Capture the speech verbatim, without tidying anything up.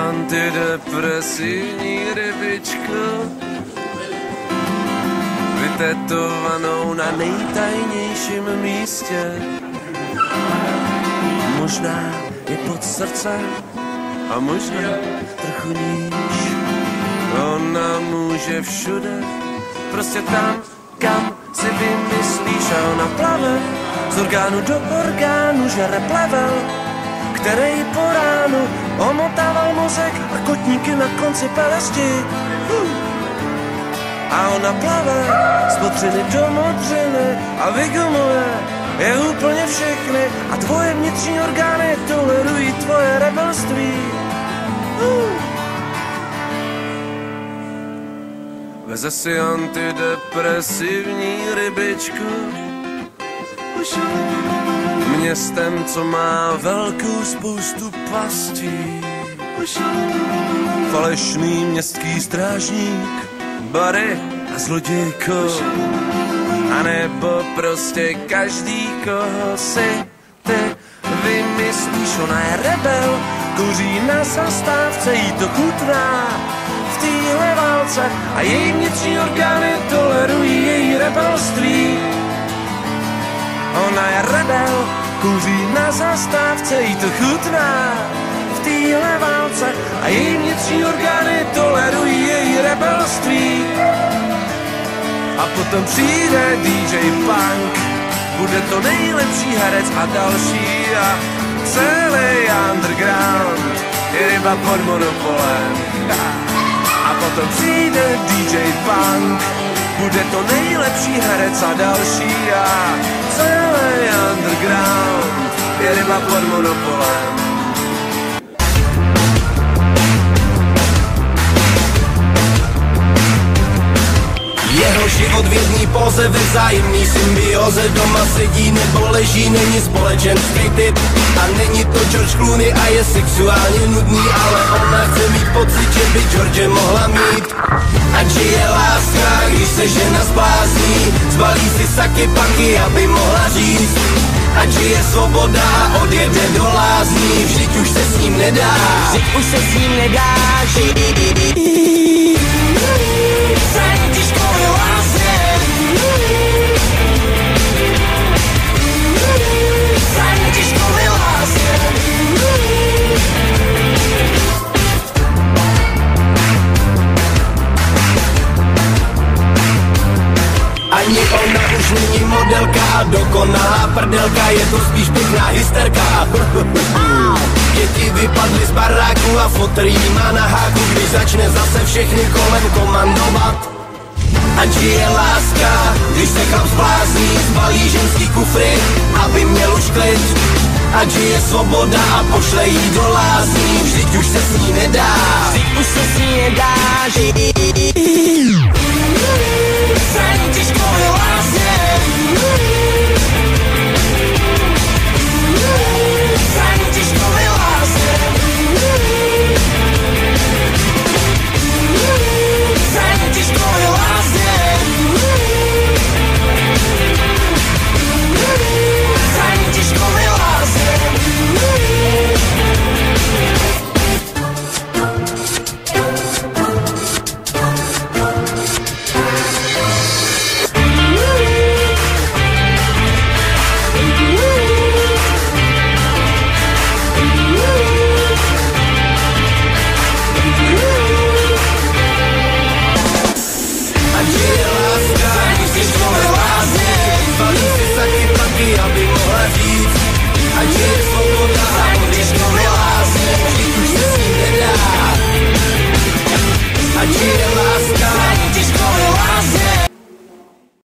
antidepresivní rybičku, vytetovanou na nejtajnějším místě. Možná je pod srdcem a možná trochu níž. Ona může všude, prostě tam, kam si vymyslíš. A ona plave z orgánu do orgánu, žere plevel, který po ránu omotával mozek a kotníky na konci pelesti. A ona plave z modřiny do modřiny a vygumuje je úplně všechny. A tvoje vnitřní orgány tolerují tvoje rebelství. Veze si antidepresivní rybičku městem, co má velkou spoustu pastí. Falešný městský strážník, bary a zlodějko, a nebo prostě každý, koho si ty vymyslíš. Ona je rebel, kouří na zastávce, jí to chutná v téhle válce a její vnitřní orgány tolerují její rebelství. Ona je rebel, kouří na zastávce, jí to chutná v téhle válce a její vnitřní orgány tolerují její rebelství. A potom přijde dý džej Punk, bude to nejlepší herec a další a celý underground je ryba pod monopolem. A potom přijde dý džej Punk, bude to nejlepší herec a další a celý underground je ryba pod monopolem. Jeho život v jedný póze, ve vzájemný symbioze, doma sedí nebo leží, není společenský typ. A není to George Clooney a je sexuálně nudný, ale ona chce mít pocit, že by George mohla mít. Ať je láska, když se žena zblázní, zbalí si saky paky, aby mohla říct. Ať je svoboda, odjede do lázní, vždyť už se s ním nedá, vždyť už se s ním nedá žít. Ani ona už není modelka a dokonalá prdelka, je to spíš pěkná hysterka. Děti vypadly z baráku a fotr jí má na háku, když začne zase všechny kolem komandovat. Ať je láska, když se chlap zblázní, zbalí ženský kufry, aby měl už klid. Ať je svoboda a pošle jí do lázní, vždyť už se s ní nedá, vždyť už se s ní nedá žít.